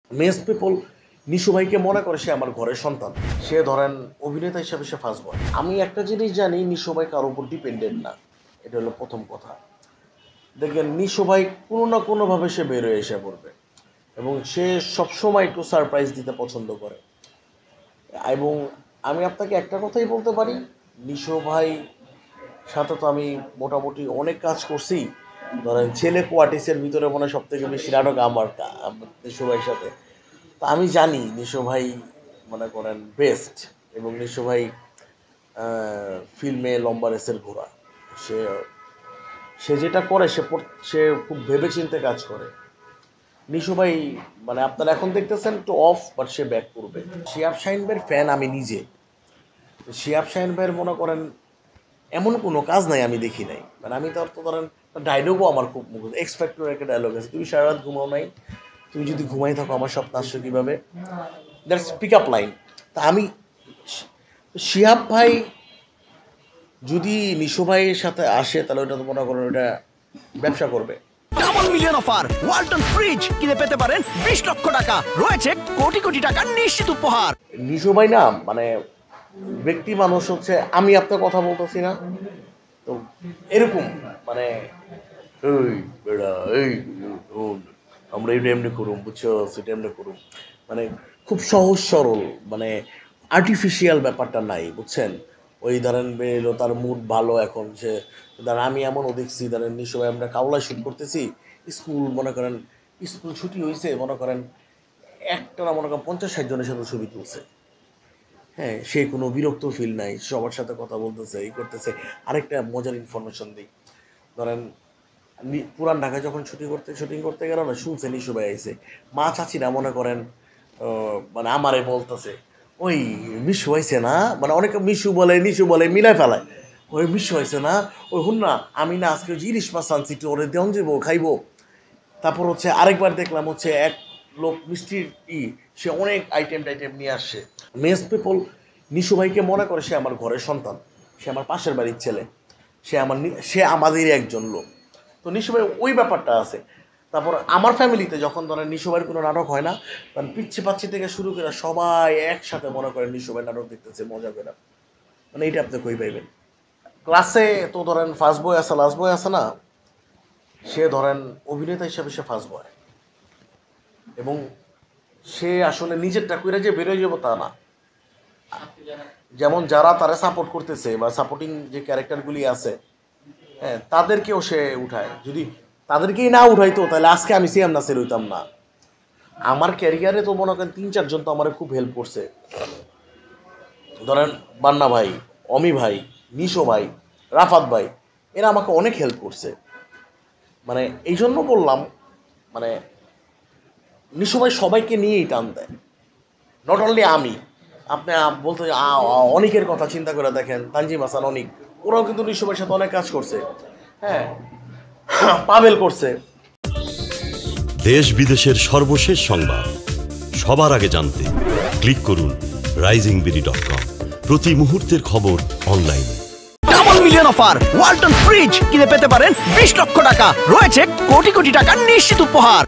Mace people Nishu ভাইকে মনে করে সে আমার ঘরের সন্তান। সে ধরেন অভিনেতা হিসাবে সে ফার্স্ট বয়। আমি একটা জিনিস জানি, নিশু ভাই কারোর উপর ডিপেন্ডেন্ট না। এটা হলো প্রথম কথা। দেখেন নিশু ভাই কোনো না কোনোভাবে সে বেরোয় এসে পড়বে এবং সে সবসময় একটু সারপ্রাইজ দিতে পছন্দ করে। এবং আমি আপনাকে একটা কথাই বলতে পারি, নিশু ভাই সাথে তো আমি মোটামুটি অনেক কাজ করছি। ধরেন ছেলে কোয়ার্টিসের ভিতরে মনে হয় সব থেকে বেশি নাটক আমার নিশু ভাইয়ের সাথে। তা আমি জানি নিশু ভাই মনে করেন বেস্ট, এবং নিশু ভাই ফিল্মে লম্বা রেসের ঘোড়া। সে সে যেটা করে সে খুব ভেবেচিন্তে কাজ করে। নিশু ভাই মানে আপনারা এখন দেখতেছেন একটু অফ, বাট সে ব্যাক করবে। শিহাব শাহীন ভাইয়ের ফ্যান আমি নিজে। শিহাব শাহীন ভাইয়ের মনে করেন এমন কোনো কাজ নাই আমি দেখি নাই। মানে আমি তো ধরেন ডায়লগও আমার খুব মুখস্থ। এক্সপেক্টর একটা ডায়লগ আছে, তুমি সারা রাত ঘুমাও নাই, তুমি যদি ঘুমাই থাকো আমার স্বপ্ন আসছো কীভাবে, দ্যাটস পিক আপ লাইন। তা আমি শিহাব ভাই যদি নিশু ভাইয়ের সাথে আসে তাহলে ওটা তো মনে করেন ওটা ব্যবসা করবে। Double million offer, Walton fridge কিনে পেতে পারেন 20 লক্ষ টাকা, রয়েছে কোটি কোটি টাকার নিশ্চিত উপহার। নিশু ভাই না মানে ব্যক্তি মানুষ হচ্ছে, আমি আপনার কথা বলতেছি না তো এরকম মানে এই বেড়া এই আমরা এটা এমনি করুম, বুঝছো সেটা এমনি করুম, মানে খুব সহজ সরল, মানে আর্টিফিশিয়াল ব্যাপারটা নাই, বুঝছেন। ওই ধরেন বেরোলো তার মুড ভালো এখন, সে ধরেন আমি এমনও দেখছি ধরেন নিশু ভাই আমরা কাউলায় শ্যুট করতেছি, স্কুল মনে করেন স্কুল ছুটি হয়েছে, মনে করেন একটা না মনে করেন 50-60 জনের সাথে ছবি তুলছে। হ্যাঁ, সে কোনো বিরক্ত ফিল নাই, সবার সাথে কথা বলতেছে, এই করতেছে। আরেকটা মজার ইনফরমেশন দিই, ধরেন পুরান ঢাকায় যখন শুটিং করতে গেল না, শুনছে নিশু ভাই আইছে, মা চাচিরা মনে করেন মানে আমারে বলতেছে ওই মিশু হয়েছে না, মানে অনেকে মিশু বলে নিশু বলে মিলাই ফেলায়, ওই মিশু হয়েছে না, ওই হুন না আমি না আজকে ইলিশ মাছ আনছি একটু ওরে দেন যাবো খাইবো। তারপর হচ্ছে আরেকবার দেখলাম হচ্ছে এক লোক মিষ্টির সে অনেক আইটেম নিয়ে আসছে। মেস পিপল নিশু ভাইকে মনে করে সে আমার ঘরের সন্তান, সে আমার পাশের বাড়ির ছেলে, সে আমাদেরই একজন লোক। তো নিশু ভাই ওই ব্যাপারটা আছে। তারপর আমার ফ্যামিলিতে যখন ধরেন নিশু ভাইয়ের কোনো নাটক হয় না, তখন পিচ্ছি পাচ্ছি থেকে শুরু করে সবাই একসাথে মনে করেন নিশু ভাই নাটক দেখতেছে মজা করে। মানে এইটা আপনি কই পাইবেন। ক্লাসে তো ধরেন ফার্স্ট বয় আছে, লাস্ট বয় আছে না, সে ধরেন অভিনেতা হিসাবে সে ফার্স্ট বয়, এবং সে আসলে নিজেরটা কইরা যে বেরোয় যাবো তা না। যেমন যারা তারা সাপোর্ট করতেছে বা সাপোর্টিং যে ক্যারেক্টারগুলি আছে, হ্যাঁ তাদেরকেও সে উঠায়। যদি তাদেরকেই না উঠাইতো তাহলে আজকে আমি সিয়াম নাসির হইতাম না। আমার ক্যারিয়ারে তো মনে করেন 3-4 জন তো আমার খুব হেল্প করছে। ধরেন বান্না ভাই, অমি ভাই, নিশো ভাই, রাফাত ভাই, এরা আমাকে অনেক হেল্প করছে। মানে এই জন্য বললাম, মানে নিশো ভাই সবাইকে নিয়েই টান দেয়, নট অনলি আমি। আপনি বলতে অনেকের কথা চিন্তা করে দেখেন, তানজিম হাসান, অনেক, ওরাও কিন্তু নিশো ভাইয়ের সাথে অনেক কাজ করছে। হ্যাঁ, পাবেল করছে। দেশ বিদেশের সর্বশেষ সংবাদ সবার আগে জানতে ক্লিক করুন RisingBD.com। প্রতি মুহূর্তের খবর অনলাইনে। Double million offer, Walton fridge কিনে পেতে পারেন 20 লক্ষ টাকা, রয়েছে কোটি কোটি টাকার নিশ্চিত উপহার।